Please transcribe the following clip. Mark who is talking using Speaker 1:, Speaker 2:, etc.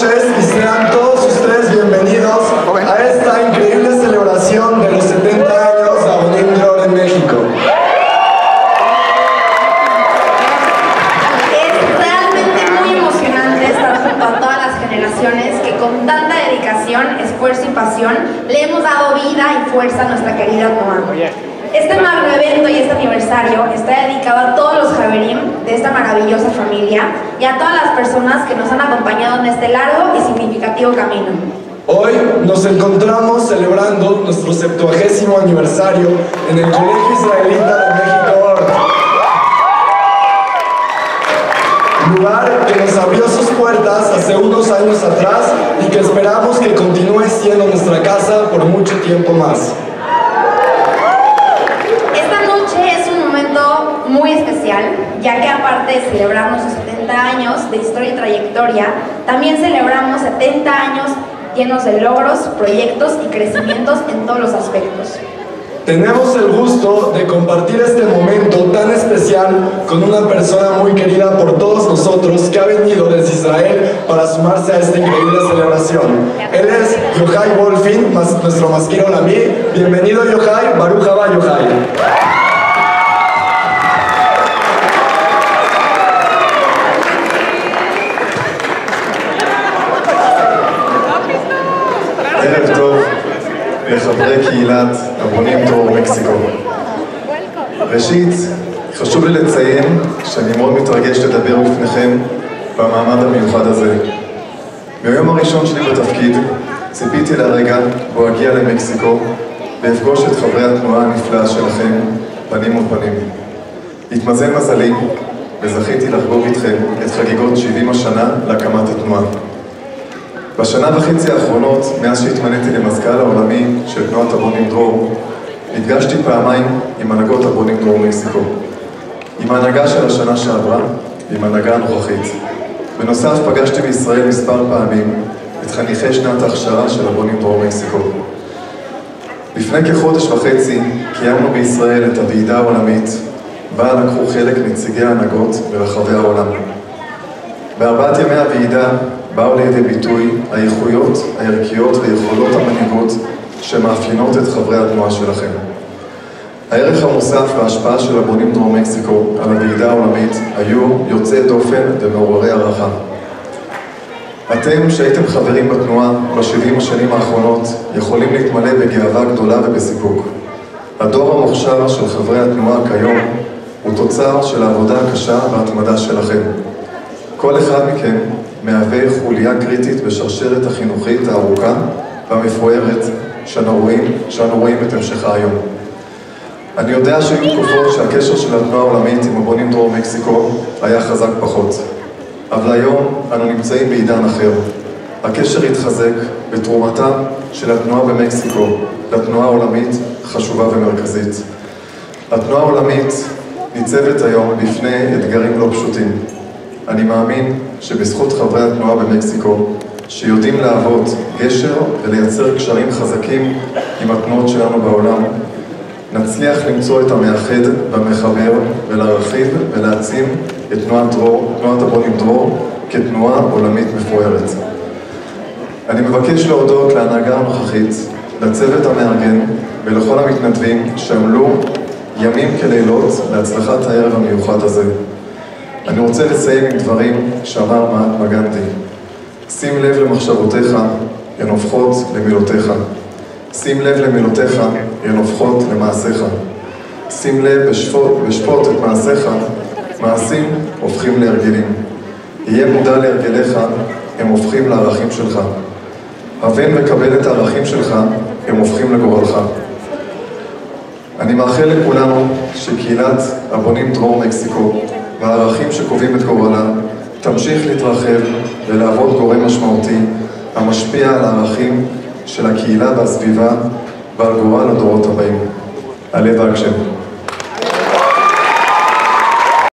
Speaker 1: noches y sean todos ustedes bienvenidos a esta increíble celebración de los 70 años de Abonim Dror en México.
Speaker 2: Es realmente muy emocionante estar junto a todas las generaciones que con tanta dedicación, esfuerzo y pasión le hemos dado vida y fuerza a nuestra querida Tnuá. Este magno evento y este aniversario está dedicado a todos los Javerim de esta maravillosa familia y a todas las personas que nos han acompañado en este largo y significativo camino.
Speaker 1: Hoy nos encontramos celebrando nuestro 70º aniversario en el Colegio Israelita de México Ort, lugar que nos abrió sus puertas hace unos años atrás y que esperamos que continúe siendo nuestra casa por mucho tiempo más.
Speaker 2: Muy especial, ya que aparte de celebrar nuestros 70 años de historia y trayectoria, también celebramos 70 años llenos de logros, proyectos y crecimientos en todos los aspectos.
Speaker 1: Tenemos el gusto de compartir este momento tan especial con una persona muy querida por todos nosotros que ha venido desde Israel para sumarse a esta increíble celebración. Él es Yochai Wolfin, nuestro masquero Lamí. Bienvenido Yochai, Baruch haba Yochai.
Speaker 3: ערב טוב לחברי קהילת הבונים דרור מקסיקו. ראשית, חשוב לי לציין שאני מאוד מתרגש לדבר בפניכם במעמד המיוחד הזה. ביום הראשון שלי בתפקיד ציפיתי לרגע בו אגיע למקסיקו ואפגוש את חברי התנועה הנפלאה שלכם פנים מול פנים. התמזל מזלי וזכיתי לחגוג איתכם את חגיגות 70 השנה להקמת התנועה. בשנה וחצי האחרונות, מאז שהתמניתי למזכ"ל העולמי של תנועת הבונים דרור, נפגשתי פעמיים עם הנהגות הבונים דרור מקסיקו. עם ההנהגה של השנה שעברה ועם ההנהגה הנוכחית. בנוסף, פגשתי בישראל מספר פעמים את חניכי שנת ההכשרה של הבונים דרור מקסיקו. לפני כחודש וחצי קיימנו בישראל את הוועידה העולמית, בה לקחו חלק נציגי ההנהגות ברחבי העולם. בארבעת ימי הוועידה באו לידי ביטוי האיכויות, הערכיות ויכולות המנהיגות שמאפיינות את חברי התנועה שלכם. הערך המוסף וההשפעה של הבונים דרום מקסיקו על הוועידה העולמית היו יוצאי דופן ומעוררי הערכה. אתם שהייתם חברים בתנועה ב-70 השנים האחרונות יכולים להתמלא בגאווה גדולה ובסיפוק. הדור המוכשר של חברי התנועה כיום הוא תוצר של העבודה הקשה וההתמדה שלכם. כל אחד מכם מהווה חוליה קריטית בשרשרת החינוכית הארוכה והמפוארת שאנו רואים את המשכה היום. אני יודע שהיו תקופות שהקשר של התנועה העולמית עם הבונים דרום מקסיקו היה חזק פחות. אבל היום אנו נמצאים בעידן אחר. הקשר התחזק בתרומתה של התנועה במקסיקו לתנועה העולמית חשובה ומרכזית. התנועה העולמית ניצבת היום בפני אתגרים לא פשוטים. אני מאמין שבזכות חברי התנועה במקסיקו, שיודעים לעבוד גשר ולייצר קשרים חזקים עם התנועות שלנו בעולם, נצליח למצוא את המאחד והמחבר ולהרחיב ולהעצים את תנועת הבונים דרור כתנועה עולמית מפוארת. אני מבקש להודות להנהגה הנוכחית, לצוות המארגן ולכל המתנדבים שעמלו ימים כלילות להצלחת הערב המיוחד הזה. אני רוצה לסיים עם דברים שאמר מהטמה גנדי. שים לב למחשבותיך, הן הופכות למילותיך. שים לב למילותיך, הן הופכות למעשיך. שים לב ושפוט את מעשיך, מעשים הופכים להרגלים. יהיה מודע להרגליך, הם הופכים לערכים שלך. הבן וקבל את הערכים שלך, הם הופכים לגורלך. אני מאחל לכולנו שקהילת הבונים דרום מקסיקו והערכים שקובעים את גורלה תמשיך להתרחב ולעבוד גורם משמעותי המשפיע על הערכים של הקהילה והסביבה ועל גורל הדורות הבאים. עלה והגשם.